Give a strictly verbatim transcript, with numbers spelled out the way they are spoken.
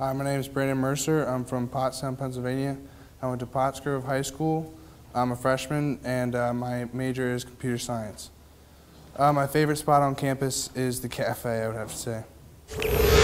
Hi, my name is Brandon Mercer. I'm from Pottstown, Pennsylvania. I went to Pottsgrove High School. I'm a freshman, and uh, my major is computer science. Uh, my favorite spot on campus is the cafe, I would have to say.